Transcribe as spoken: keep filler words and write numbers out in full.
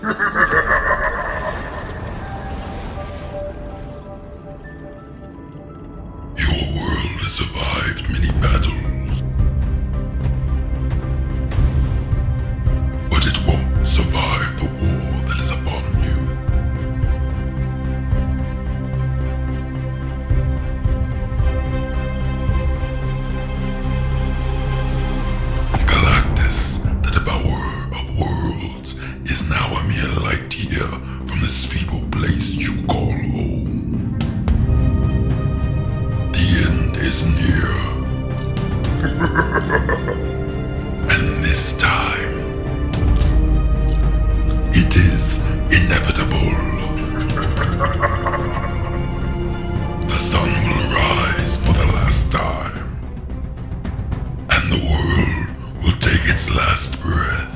Your world has survived many battles, but it won't survive the war that is upon you. The devourer of worlds is now a mere light year from this feeble place you call home. The end is near. And this time, it is inevitable. The sun will rise for the last time, and the world will take its last breath.